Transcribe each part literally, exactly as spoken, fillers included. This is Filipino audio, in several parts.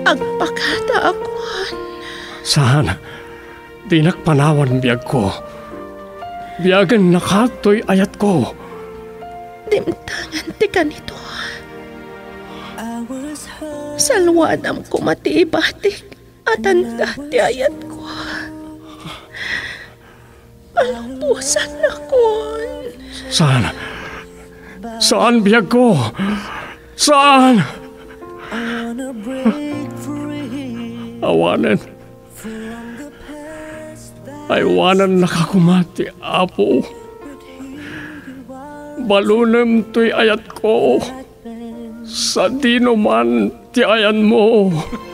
agpakada akon. Saan? Dinak panawan biyag ko. Biyagan nakatoy ayat ko. Dimtangan ti kanito. Salwadam ko matiibatik at anda ti ayat ko. Palumpusan na kon. Saan? Saan biyag ko? Saan? Awanan. Aywanan nakakumati, Apo. Balunem to'y ayat ko. Sa dino man ti ayan mo.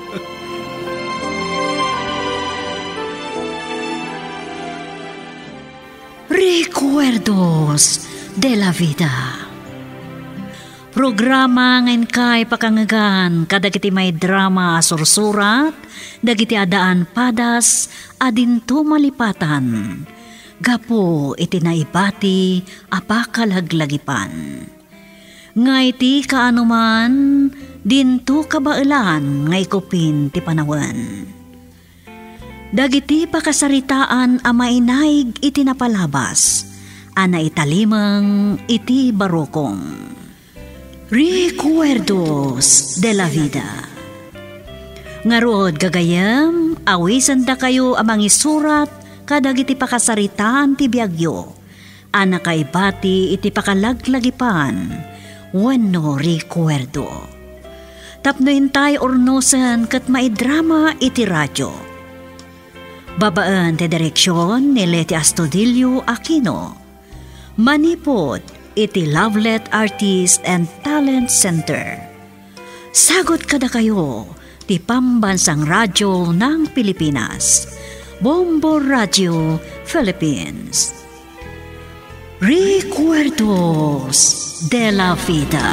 Recuerdos de la Vida. Programa ngayon kay pakangagan kadagiti may drama sursurat, dagiti adaan padas, adinto malipatan. Gapo iti naibati apakalaglagipan. Ngay ti kaanuman, dinto kabailan ngay kupin ti panawan. Dagiti pakasaritaan a mainaig iti napalabas, ana italimang iti barokong. Recuerdos de la Vida. Ngarod gagayam, awisan da kayo amang isurat kadagiti pakasaritaan ti biagyo. Ana kaibati iti pakalaglagipan, wenno recuerdo. Tapno intay ornosan kat maidrama iti radyo. Babaan ti direksyon ni Leti Astudillo Aquino. Manipod iti Lovelet Artist and Talent Center. Sagot kada kayo ti Pambansang Radyo ng Pilipinas. Bombo Radio Philippines. Recuerdos de la Vida.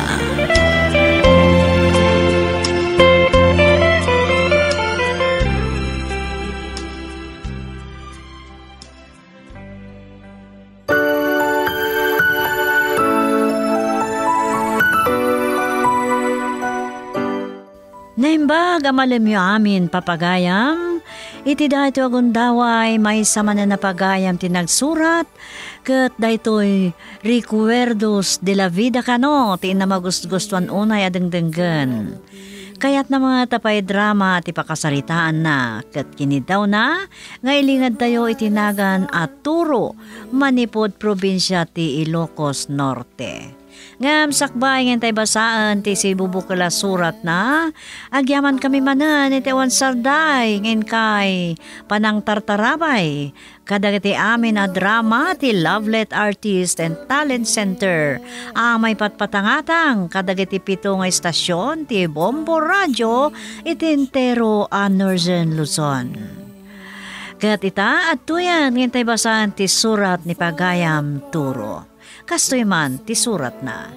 Naimbag amalim yo amin papagayam, iti dahito agundaway may sama na napagayam tinagsurat, kat dahito'y Recuerdos de la Vida kano, ti na magust-gustuan unay adengdenggan. Kaya't na mga tapay drama ti pakasaritaan na, kat kinidaw na, ngailingad tayo itinagan at turo, manipod probinsya ti Ilocos Norte. Ngam sakbay ngayon tayo basaan ti si bubukala surat na agyaman kami manan iti awan sarday ngayon kay panang tartarabay kadagiti amin na drama ti Lovelet Artist and Talent Center amay patpatangatang kadagiti pito nga istasyon ti Bombo Radio iti entero a Northern Luzon. Kat ita at tuyan ngayon tayo basaan ti surat ni Pagayam Turo. Kastoy man ti surat na.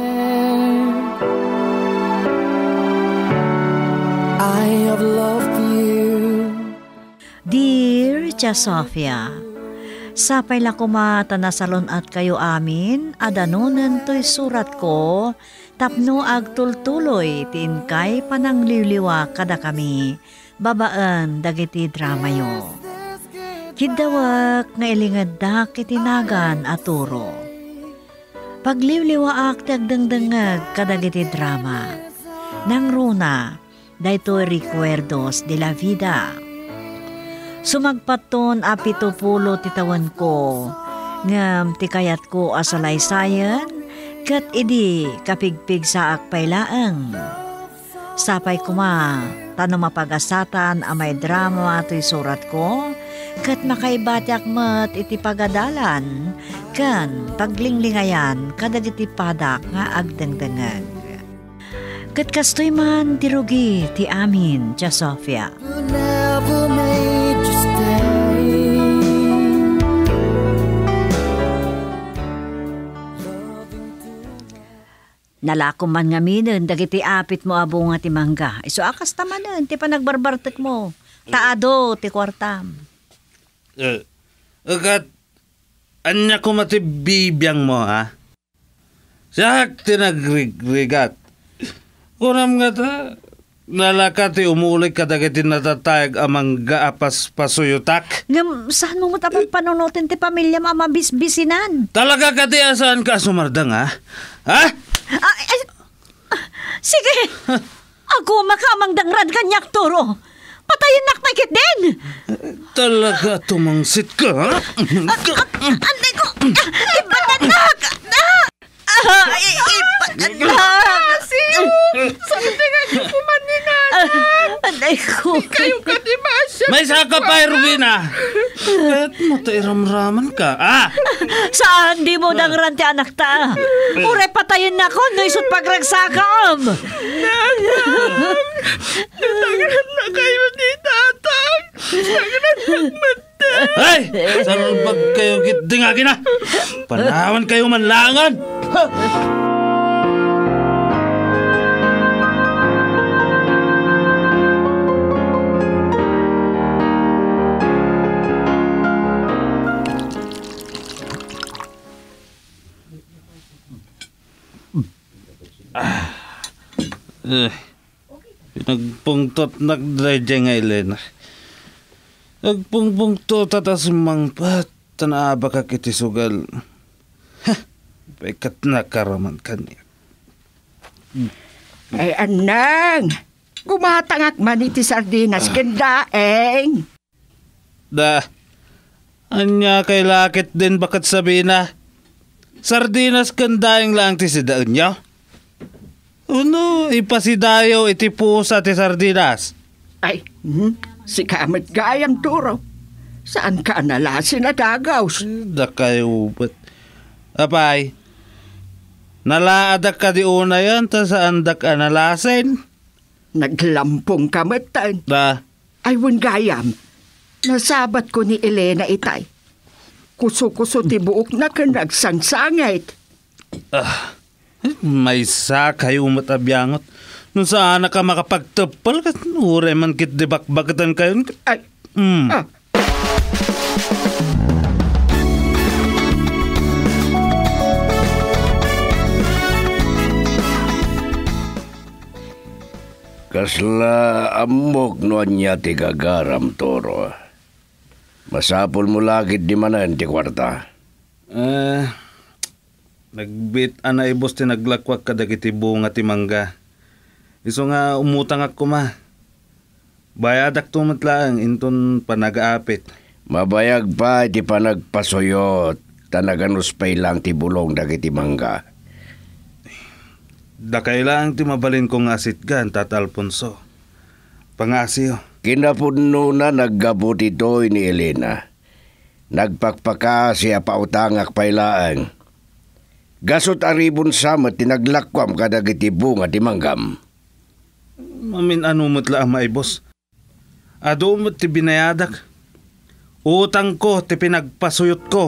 I have loved you. Dear Tia Sofia, sapay la kumata na salon at kayo amin, adanunan to'y surat ko, tapno agtultuloy tiinkay panangliliwa kada kami, babaan dagiti drama yo. Kidawak nga ilingad dak itinagan aturo. Pagliwliwaak ti agdangdangag kadagiti drama. Nang runa, daytoy Recuerdos de la Vida. Sumagpaton a pitupulo ti tawan ko, ngam ti kayat ko asalaysayan, kat idi kapigpig sa akpailaang. Sapay kuma, tanong mapagasatan a may drama to'y surat ko, kat makaibatyak mat iti pagadalan, kan paglinglingayan kadagiti padak nga agdangdangag. Kat kastoy man tirugi ti amin, Tia Sofia. Nalakom man nga minin, dagiti apit mo abo nga ti mangga. Iso akas tamanan, ti panagbarbartek mo. Taado, ti kwartam. Uh, Agat, anya ko matibibiyang mo, ha? Siyak tinagrigat. Kunam nga ta, Nalakati umuulik ka dagiti natatayag amang gaapas pasuyutak. Ngam, saan mo mo tapang panunutin ti pamilya mo ama bisbisinan? Talaga ka di asaan ka sumardang ha? Ha? Ah, eh, ah, sige! Ako makamang dangran kanyak turo. Patayin nak may kit din! Talaga tumangsit ka ha? Anday ko! Ipananak! Ah, ipananak! Siyo! Sabi nga niyo kuman ni Nana. Anday ko! Kayo ka di ba siya? May saka pa, Rubina! Kahit mo tairamraman ka, ah! Saan di mo dangran ti anak ta? Ure patayin na ko, no isot pagragsakam! Dagran na kayo ni Tatang. Dagran magmata. Ay! Salbag kayo kitdingagin na! Panawan kayo manlangan! Ha! Ah. Eh, nagpungtot nagdradya nga Elena. Nagpungpungtot at asimang pat tanaaba ka kiti sugal. Ha, pekat na karaman kanya. Ay anang, gumatangak man iti sardinas ah. Kendaeng. Da, anya kay lakit din bakat sabi na. Sardinas kandaing lang ti sidaan niya. Ano, ipasidayo iti pusa ti sardinas. Ay, hmm, si Kamet Gayang Turo. Saan ka nalasin na dagaws? Da kayo ba't? Apay, nalaadak ka di una yan, ta saan dak analasin? Naglampong kamatan. Da, Ay, wan gayam, nasabat ko ni Elena itay. Kuso-kuso ti buok na ka nagsangsangit. ah, may sa kayo matabyangot. Nung saan ka makapagtapal, ure man kit dibak-bakatan kayo. Ay, Mm. ah. Kasla amok no anya ti gagaram Toro. Masapol mo lagit di manan ti kwarta. Eh, nagbit ana ibos ti naglakwak kadagiti bunga ti mangga. Iso nga umutang ako ma. Bayadak tumatlaang inton panagaapit. Mabayag pa ti panagpasuyot. Tanaganus pay lang ti bulong dagiti mangga. Da kailang ti mabalin kong asit gan, Tat Alfonso. Pangasyo. Kinapuno na naggabot ito ni Elena. Nagpakpaka siya pautangak pailaan. Gasot aribon samat tinaglakwam kadagiti bunga ti manggam. Mamin anumot la ang maibos. Adumot ti binayadak. Utang ko ti pinagpasuyot ko.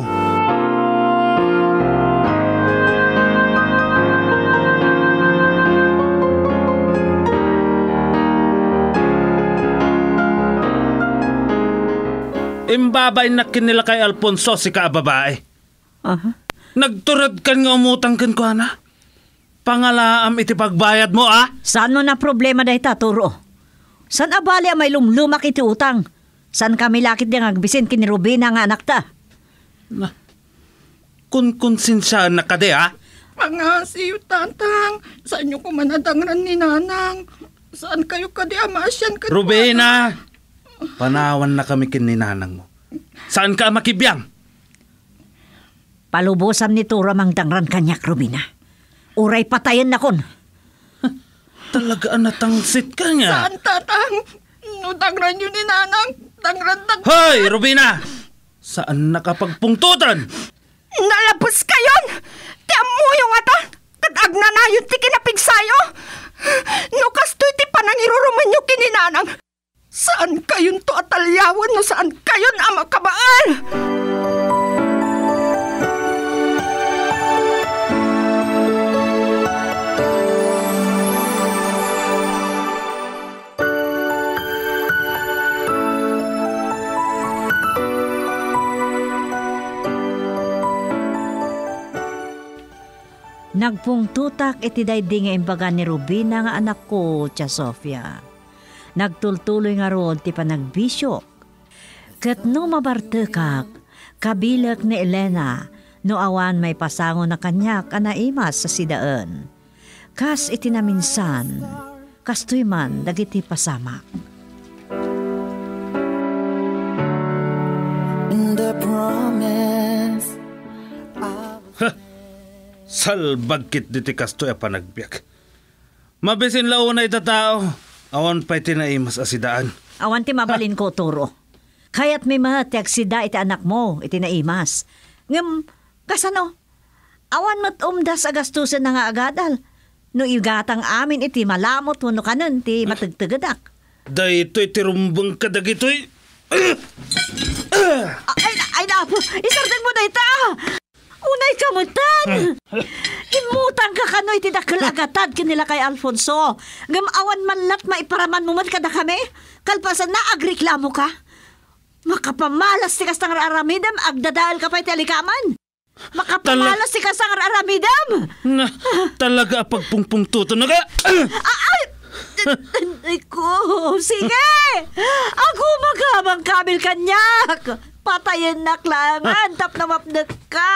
Imbabay na kinila kay Alfonso si kaababae. Aha. Nagturad kan nga umutang kan ko, ana. Pangalaam iti pagbayad mo, ah? Saan mo na problema dahi ta, Turo? Saan abali ang may lumlumak iti utang? Saan kami lakit di agbisin kini Rubina nga anak ta? Na, kun konsinsya na ka di, ah? Pangasiyo, Tatang. Saan nyo kumanadangran ni Nanang? Saan kayo kadi amasyan ka? Rubina! Panawan na kami kininanang mo. Saan ka makibiyang? Palubusan ni Turo mang dangran kanyak, Rubina. Uray patayin na kon. Talaga natangsit ka niya. Saan, Tatang? No, dangran nyo ni Nanang. Dangran, dangran. Hoy, Rubina! Saan nakapagpungtutan? Nalabos kayon! Ti amuyo nga ta! Kadag na na yun ti kinapigsayo! No kastoy ti panangiruruman nyo kininanang! Saan kayon to atalyawan no saan kayon ama kabaal? Nagpungtutak iti daydi nga imbaga ni Rubina nga anak ko, Tia Sofia. Nagtultuloy nga rod ti panagbisyok. Ket no mabartekak, kabilak ni Elena, no awan may pasango na kanyak anaimas sa sidaan. Kas iti naminsan, kastoy man dagiti pasamak. The promise. Salbagkit diti kastoy a panagbiyak. Mabisin launay ta tao, awan pa'y tinaimas asidaan. Awan ti mabalin ko, Turo. Kaya't may mahatiag sida iti anak mo, iti naimas. Ngam, kasano? Awan mat umdas agastusan na nga agadal. No igatang amin iti malamot no kanon ti matagtagadak. Daytoy tirumbang kadagitoy. Ay, ay na po, isardag mo na ita! Unay kamutan! Imutang ka kano'y tinakalagatad kinila kay Alfonso. Ngamawan man lat maiparaman mo man kada kami. Kalpasan na agreklamo ka. Makapamalas ti kasang aramidam, agdadahal ka pa'y talikaman. Makapamalas ti kasang aramidam. Na, talaga pagpungpung tuto na ka. Ay! Ay ko, sige! Ako magamang kamil kanyak! Patayin na klangan, tap na mapnet ka!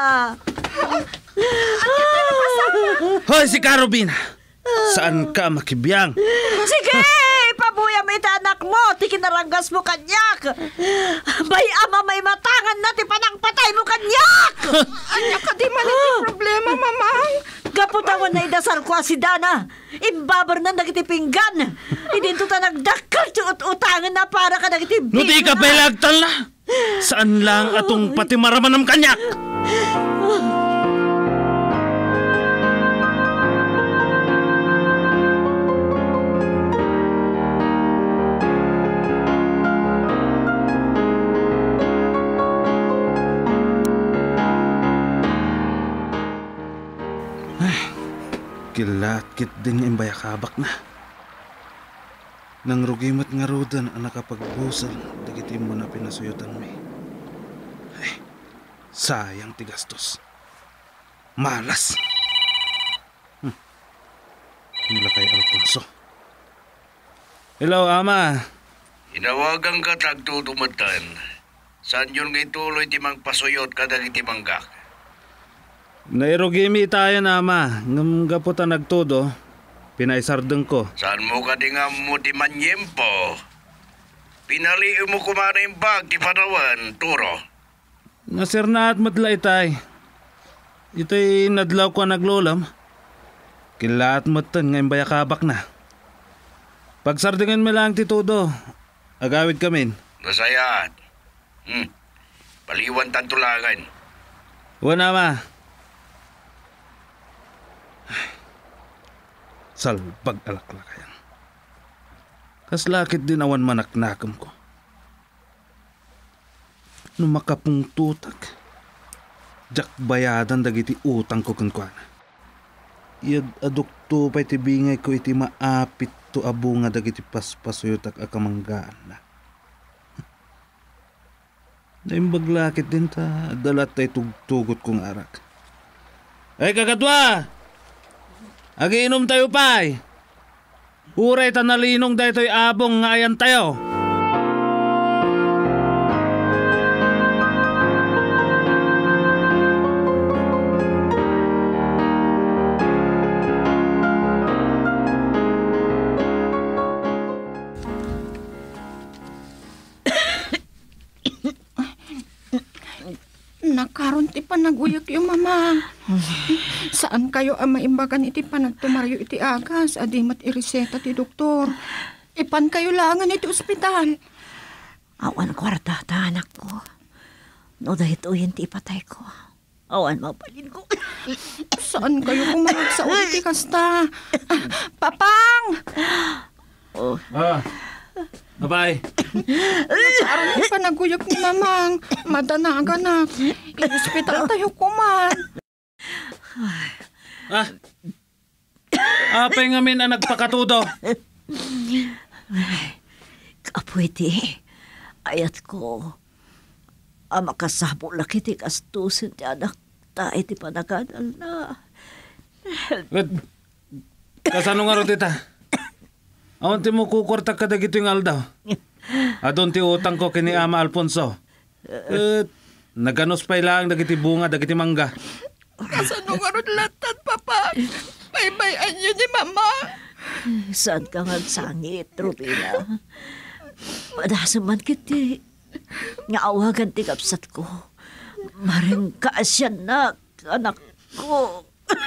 Hoy, si Carobina! Saan ka makibiyang? Sige! Pabuya mo ita anak mo, tikinaranggas mo kanyak! Bay ama may matangan na, ti panang patay mo kanyak! Anya ka di man iti problema, mamang. Kaputawan na idasal ko si Dana. Imbabar na nagiti pinggan. Idinto ta nagdakal ut-utangan na para ka nagiti bing. No di ka pelagtal na. Saan lang atong pati maramanam kanyak? Kilatkit din yung bayakabak na. Nang rugimat nga rodan ang nakapagbusal, dagiti mo na pinasuyutan mi. Ay, sayang tigastos. Malas. Hmm. Nila kay Alfonso. Hello, Ama. Hinawagang ka tagtutumatan. Saan yun ngay tuloy ti magpasuyot ka dagiti manggak? Nairugimi tayo na, Ama. Ngam gaputan nagtudo, pinaisardeng ko. Saan mo ka di nga mo ti manyempo? Pinaliin mo kumana yung bag ti Panawan, Turo. Nasirna at matla itay. Ito'y nadlaw ko naglolam. Kilaat matan ngayon bayakabak na. Pagsardingan mo lang ti Tudo, agawid kamin. Nasayaan. Hmm. Paliwan tantulangan. Wana, Ma. Salbag alaklakayan. Kaslakit din awan manaknakam ko. Nung makapung tutak, jak bayadan dagiti utang ko kankwana. Iyad adukto pa'y tibingay ko iti maapit to abunga dagiti paspasuyutak akamanggaan na. Naimbaglakit din ta, dalat tay tugtugot kong arak. Ay kakatwa! Agiinom tayo pa'y. Uray ta nalinong daytoy abong nga ayan tayo. Nakaroon ti panaguyok yung mamang. Saan kayo ang maimbagan iti panagtumaryo iti agas? Adimat ireseta ti doktor. Ipan kayo langan iti ospital. Awan kwarta ta anak ko. No dahit uyan ti ipatay ko. Awan mapalin ko. Saan kayo kumamag sa iti kasta? Papang! Oh. Ah, bye. Nakaroon ti panaguyok ni mamang. Madanaga na. I-ospital tayo kuman. Ah, apay ngamin ang nagpakatudo. Kapwede, ayat ko, ang makasabo laki ti kastusin ti anak ta iti panagadal na. Wait. Kasano nga ro tita? Awan ti mo kukwarta ka dagito yung aldaw. Adon ti utang ko kini Ama Alfonso. Eh, naganos pa ilang dagiti bunga, dagiti mangga. Kasano nga ron latad, Papa? Baybayan niyo ni Mama. Saan ka nga sangit, Rubina? Madasa man kiti. Nga awagan ti kapsat ko. Maring kaasyan na, anak ko.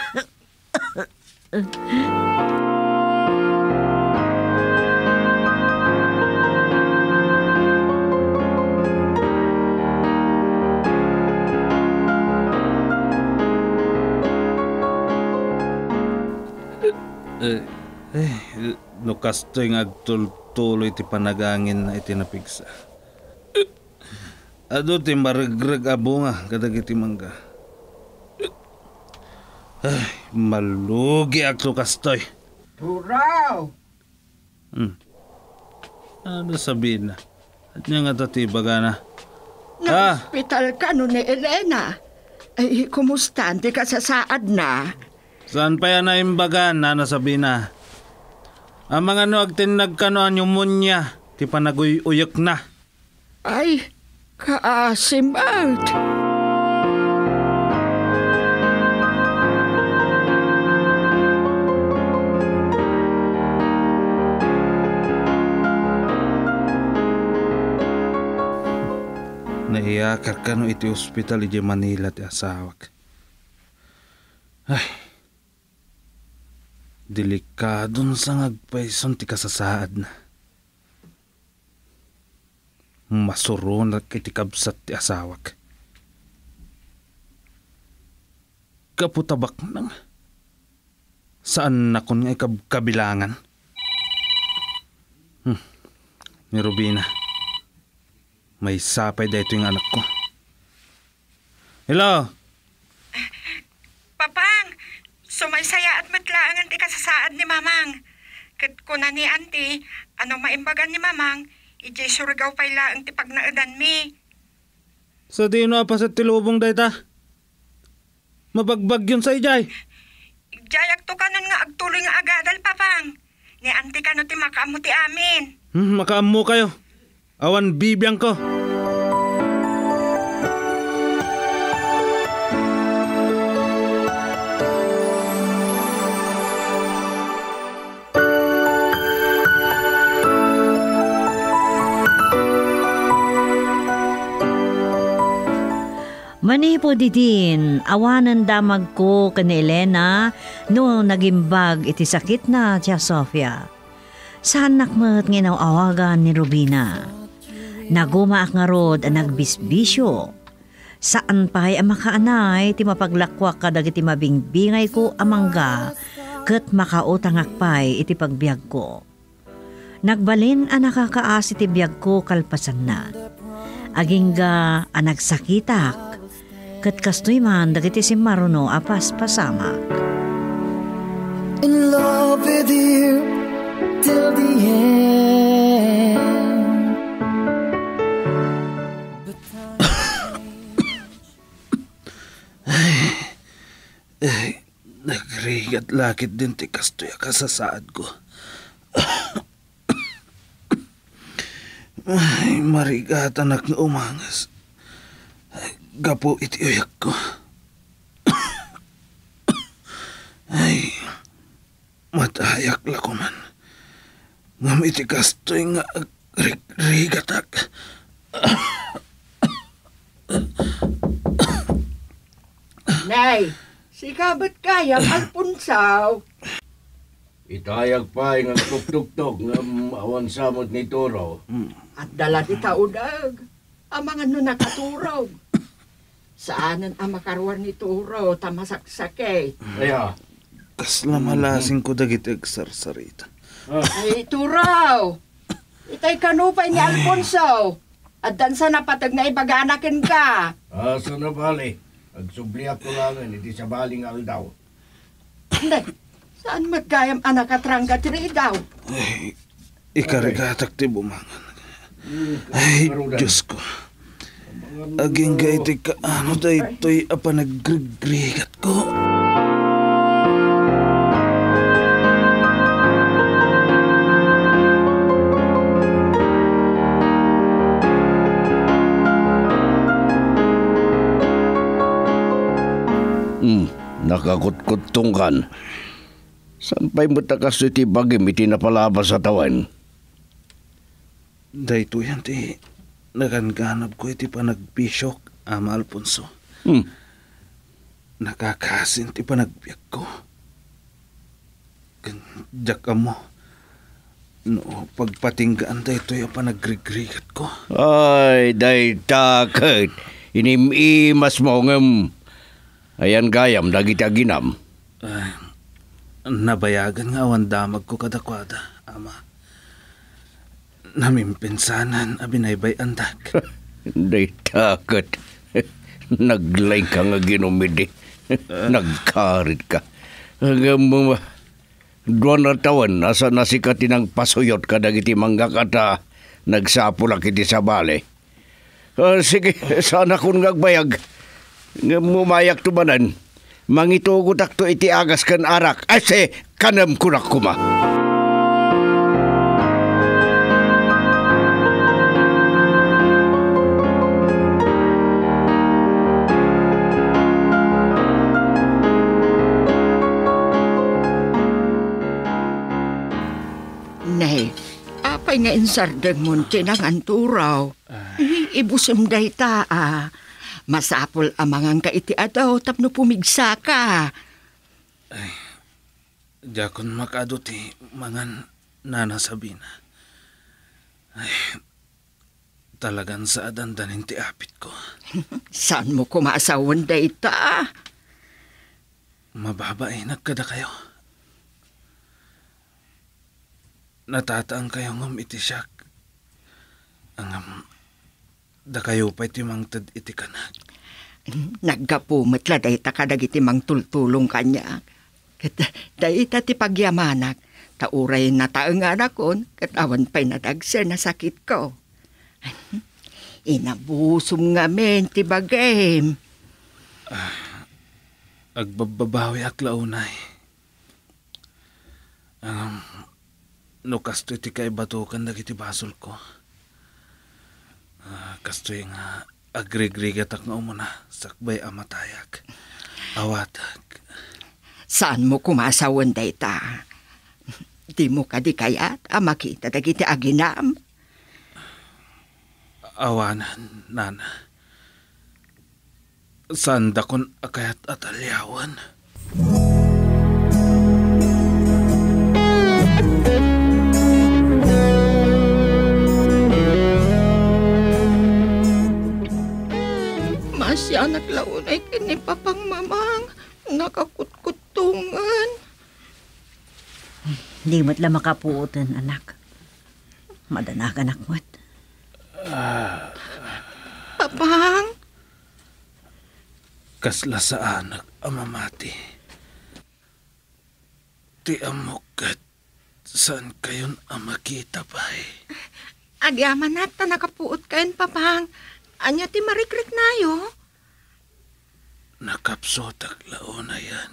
Eh, eh, no kastoy nga agtul-tuloy ti panagangin na itinapigsa. Ado ti maragrag abunga kadagiti mangga. Ay, malugi agto kastoy. Turaw! Hmm. Ano sabihin na? At niya nga tatibaga na. Na-hospital ka no ni Elena. Ay, kumusta? Hindi ka sasaad na? Saan pa yan na imbagan na nasabi na? Ang mga no agtinag ka no ang pneumonia, ti panaguy-uyok na. Ay, kaasim out. Naiyakar ka no iti ospital iti Manila ti asawak. Ay, delikadon sa ngagpayson ti kasasaad na. Masuron at iti kabsat ti asawak. Kaputabak nang. Saan na kun nga ikabkabilangan? Hmm, ni Rubina. May sapay dahito yung anak ko. Hello? Papang, sumaysaya at matlaangan ti kasasaad ni Mamang. Kat kuna ni Auntie, ano maimbagan ni Mamang, ijay surgaw pay laang ti pagnaadan mi. Sa di no pa sa tilubong dayta? Mabagbag yun sa ijay. Jayak to kanon nga agtuloy nga agadal, Papang. Ni Auntie kano ti makaamu ti amin. Hmm, makaammo kayo. Awan bibiyang ko. Manipo didin, awanan damag ko kani Elena no nagimbag iti sakit na tiya Sofia. Saan nakmat nginaw awagan ni Rubina. Nagumaak nga rod ang nagbisbisyo. Saan pa'y ang makaanay ti mapaglakwak kadag iti mabingbingay ko amangga ket makautang akpay iti pagbiag ko. Nagbalin ang nakakaas iti biag ko kalpasan na. Agingga ang nagsakitak ket kastoy man dagiti si Maruno apas pasamak. In love with you till the end. Eh, nagrigat lakit din ti kastoy kasasaad ko. Ay, marigat anak nga umangas. Gapo iti uyak ko. Ay, matayak la ko man. Ngam iti kastoy nga rigatak. Nay, sikabat kayang Alfonso. Itayag pa nga tuktok-tok nga awan samot ni Turo. At dala ti taudag, ang mga no nakaturog. Saanan ang makarwar ni Turo, tamasaksakay. Kaya, Kasla malasing ko dagiti agsarsarita. Ay, Turo! Itay kanupay ni Alfonso. At dansa na patag na ibaganakin ka. asa na bali. Agsubli ako langan, iti sa baling aldaw. Hindi, saan magkayam anak katrangga tiri daw? Ay, ikarigatak ti bumangan. Ay, Diyos ko. Aging gaiti ka ano da ito'y apa nagrigrigat ko. Nakakutkutungkan. Sampay mo takas iti bagim iti napalabas sa tawan. Dahito yan ti naganganap ko iti panagbisyok, Ama Alfonso. Hmm. Nakakasin ti panagbiyak ko. Ganjak ka mo. No, pagpatinggaan dahito yung panagrigrigat ko. Ay, day takot. Inim-imas mo ngam. Ayan gayam, dagiti aginam. Ay, nabayagan nga awan damag ko kadakwada, Ama. Namimpinsanan, abinaybay andag. Day takot. Naglay ka nga ginumidi. Nagkarit ka. Hanggang mo, doon na tawan, nasa nasikati ng pasuyot ka dagiti mangga kata, nagsapulak iti sa bale. Uh, sige, sana kung nagbayag. Mumayak tumanan. Mangitugot akto iti agas kan arak. Ase, kanam kunak kuma. Nay, apay nga insardeg mo tinangan turaw. Ibusem day ta, ah. Masapol amangang ka iti adaw tapno pumigsa ka. Ay, jakon makado ti mangan nana Sabina. Ay, talagan sa adandanin ti apit ko. Saan mo kumasawan day ta? Mababay, nagkada kayo. Natataang kayo ngam iti siyak. Angam, da kayo pa iti mangtad iti kanag. Naggapumat la day ta kadag iti mangtultulong kanya. Kat day ta ti pagyamanak. Tauray na taang anak kon, kat awan pa'y nadagser na sakit ko. Inabusum nga men ti bagay. Ah, agbababawi ak launay. Um, no kastoy ti kay batukan dagiti basol ko. Uh, kastoy nga agrigrigat ak nga umuna sakbay amatayak. Awatag. Saan mo kumasawan day ta? Di mo ka di kayat a makita dagiti aginam. Awanan, nana. Saan da kon akayat at alyawan? Masya naglaunay kini papang mamang. Nakakutkutungan. Di mo't lang makapuutan, anak. Madanagan akmat. Papang? Kasla sa anak amamati. Ti amukat saan kayon amakita pa'y? Agyaman na ta nakapuot kayon, papang. Anya ti marikrik na yo? Nakapsotak laon na yan.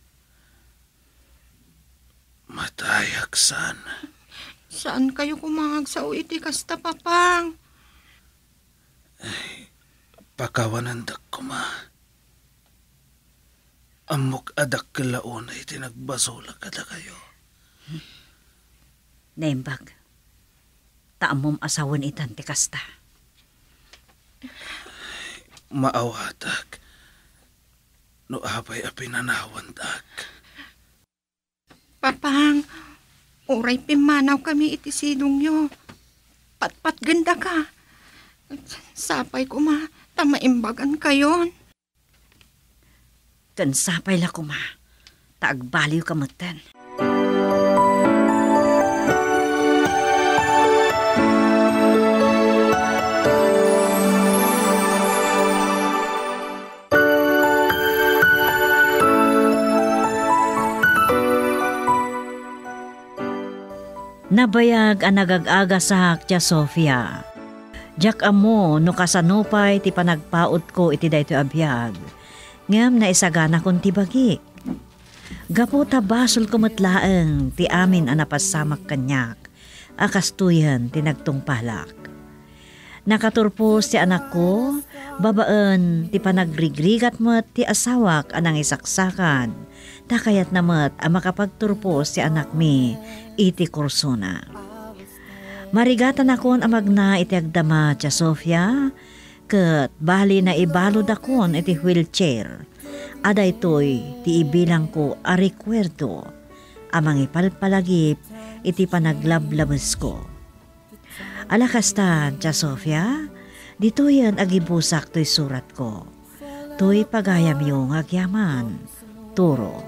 Matayak sana. Saan kayo kumangagsaw iti kasta, papang? Ay, pakawanandak ko ma. Amok adak kalaon ay tinagbasolak kada kayo. Naimbag, taamom asawan itan ti kasta. Maawatak. No apay a pinanawandak. Papang, uray pimanaw kami iti sidong yo. Patpat ganda ka. Sapay ko ma, tamaimbagan kayon. Kan sapay la kuma, taagbaliw kamutan. Nabayag ang nagag-aga sa Hakya Sofia. Diyak amo no kasanupay ti panagpaot ko iti dayto abiyag. Ngam na isagana kon ti bagi. Gapu ta basol kumutlaeng ti amin ang napasamak kanyak. Akastuyan ti nagtungpalak. Nakaturpos ti anak ko, babaan ti panagrigrigat mo't ti asawak anang isaksakan. Takayat namat ang makapagturpos ti anak mi iti kursona. Marigatan akon amagna iti agdama tia Sofia, ket bali na ibalod akon iti wheelchair. Ada ito'y ti ibilang ko a rekwerdo, amang ipalpalagip iti panaglablabas ko. Alakastan, tia Sofia, dito yan agibusak to'y surat ko. To'y pagayam yung agyaman, Turo.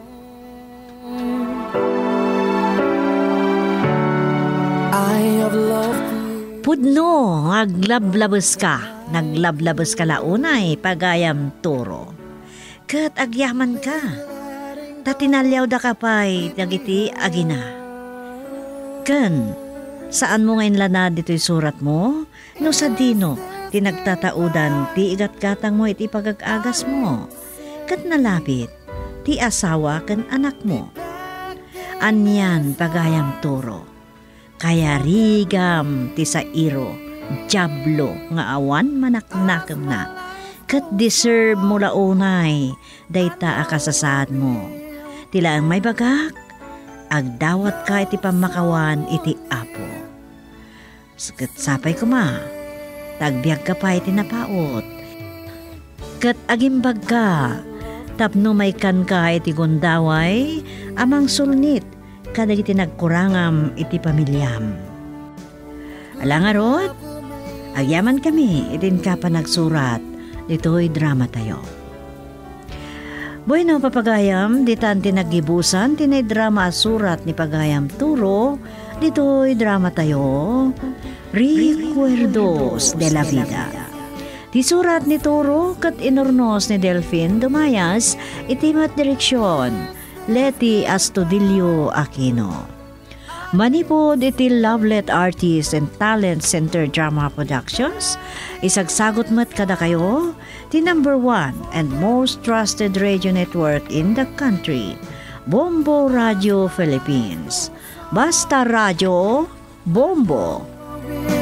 I have loved you. Pudno, aglablabas ka. Naglablabas ka launay, pagayam, Turo. Kat agyaman ka. Tatinalyaw da kapay, dagiti agina. Ken, saan mo ngayon lanad dito'y surat mo? No sa dino, tinagtataudan, ti igat-gatang mo iti pagagagas mo. Kat nalapit, ti asawa ken anak mo. Anyan pagayam, Turo. Kaya rigam ti sa iro, jablo nga awan manaknakam na. Kat deserve mo launay, dayta akasasaad mo. Tila ang may bagak, agdawat ka iti pamakawan iti apo. Kat sapay ko ma, tagbiag ka pa iti napaot. Kat agimbag ka, tapno may kan ka iti gundaway, amang sulnit, kadag iti nagkurangam iti pamilyam. Alangarot, agyaman kami, itin ka pa nagsurat, dito'y drama tayo. Bueno, papagayam, ditan tinagibusan, tinay drama surat ni Pagayam Turo, dito'y drama tayo, Recuerdos de la Vida. Di surat ni Turo kat inornos ni Delphine Dumayas, itimat direksyon, Leti Astudillo Aquino. Manipod iti Lovelet Artists and Talent Center Drama Productions, isagsagot mat kada kayo, the number one and most trusted radio network in the country, Bombo Radio Philippines. Basta Radio, Bombo.